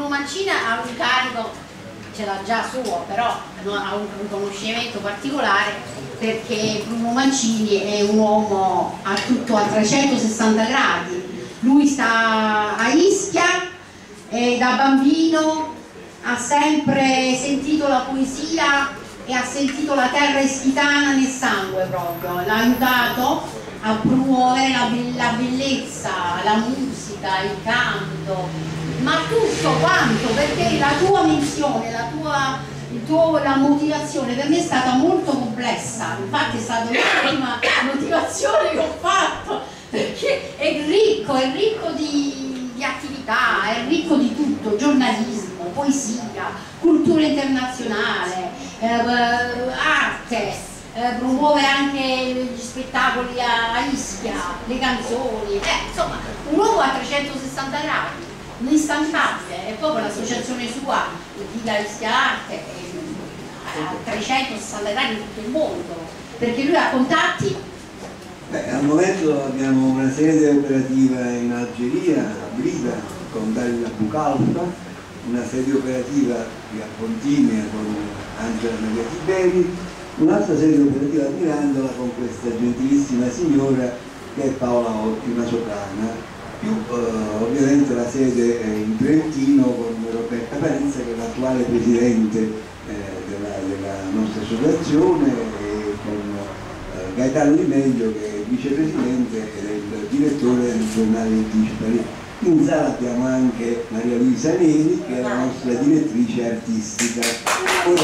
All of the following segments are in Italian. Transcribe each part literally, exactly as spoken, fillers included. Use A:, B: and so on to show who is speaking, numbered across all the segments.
A: Mancini ha un carico, ce l'ha già suo, però no, ha un riconoscimento particolare perché Bruno Mancini è un uomo a tutto a trecentosessanta gradi. Lui sta a Ischia e da bambino ha sempre sentito la poesia e ha sentito la terra ischitana nel sangue proprio, l'ha aiutato a promuovere la, be la bellezza, la musica, il canto, ma tutto quanto, perché la tua missione, la tua, il tuo, la motivazione per me è stata molto complessa, infatti è stata l'ultima motivazione che ho fatto, perché è ricco, è ricco di, di attività, è ricco di tutto, giornalismo, poesia, cultura internazionale, eh, arte. Eh, promuove anche gli spettacoli a, a Ischia, le canzoni, eh, insomma un uomo a trecentosessanta gradi, un'instancabile, e poi con l'associazione sua, Vida Ischia Arte, eh, a trecentosessanta gradi in tutto il mondo, perché lui ha contatti.
B: Beh, al momento abbiamo una sede operativa in Algeria, a Blida, con Dalila Bucalfa, una sede operativa qui a Pontinia con Angela Maria Tiberi, un'altra sede operativa a Mirandola con questa gentilissima signora che è Paola Otti, una soprana, più eh, ovviamente la sede in Trentino con Roberta Parenza che è l'attuale presidente eh, della, della nostra associazione, e con eh, Gaetano Di Meglio che è vicepresidente ed è il direttore del giornale Anticipali. In sala abbiamo anche Maria Luisa Neri che è la nostra direttrice artistica. Ora,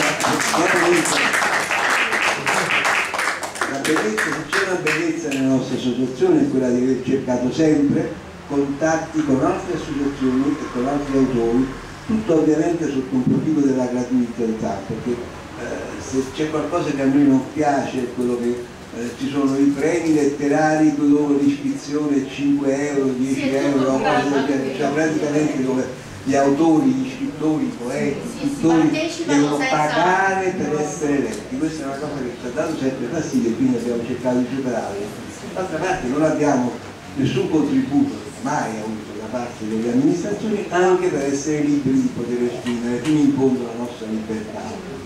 B: se c'è una bellezza nella nostra associazione è quella di aver cercato sempre contatti con altre associazioni e con altri autori, tutto ovviamente sotto un profilo della gratuità, perché eh, se c'è qualcosa che a noi non piace è quello che eh, ci sono i premi letterari dove l'iscrizione è cinque euro, dieci euro, cioè praticamente dove gli autori, gli scrittori, i poeti, i pittori devono pagare per essere eletti. Questa è una cosa che ci ha dato sempre fastidio e quindi abbiamo cercato di superarla. D'altra parte non abbiamo nessun contributo mai avuto da parte delle amministrazioni anche per essere liberi di poter esprimere fino in fondo la nostra libertà.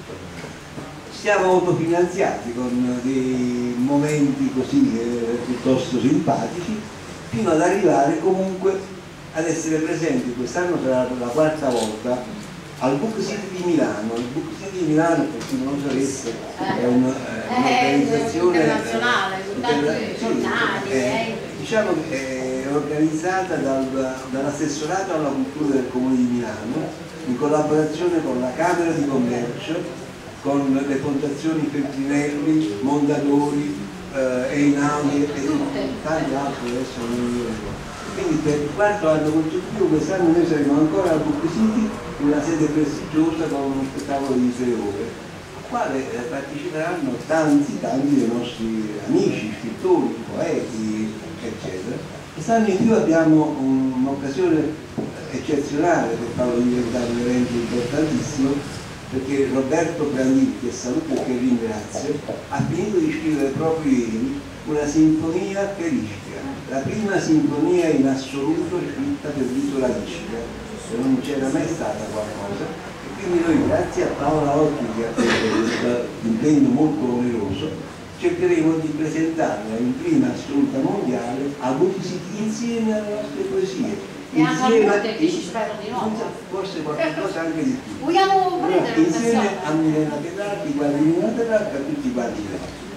B: Siamo autofinanziati con dei momenti così eh, piuttosto simpatici fino ad arrivare comunque ad essere presenti. Quest'anno sarà la quarta volta al Book City di Milano. Il Book City di Milano, per chi non lo sapesse, è un'organizzazione
A: eh, internazionale, con tanti giornali.
B: Eh, diciamo che è organizzata dal, dall'assessorato alla cultura del Comune di Milano in collaborazione con la Camera di Commercio, con le fondazioni Feltrinelli, Mondadori, eh, Einaudi e tanti altri, adesso non mi ricordo. Quindi per il quarto anno consecutivo quest'anno noi saremo ancora al Book City in una sede prestigiosa con uno spettacolo di tre ore, al quale eh, parteciperanno tanti, tanti dei nostri amici, scrittori, poeti, eccetera. Quest'anno in più abbiamo un'occasione eccezionale per farlo diventare un evento importantissimo, perché Roberto Brandini, che saluto e che ringrazio, ha finito di scrivere proprio ieri una sinfonia per Ischia, la prima sinfonia in assoluto scritta per l'isola Ischia, non c'era mai stata qualcosa, e quindi noi grazie a Paola Otti che ha questo impegno molto oneroso cercheremo di presentarla in prima assoluta mondiale a Book City insieme alle nostre poesie.
A: E anche a molte che ci sperano di nuovo.
B: Forse qualcosa anche di più.
A: Vogliamo prendere
B: insieme a Milena Petrarchi, quando Milena Petrarchi, a tutti quanti.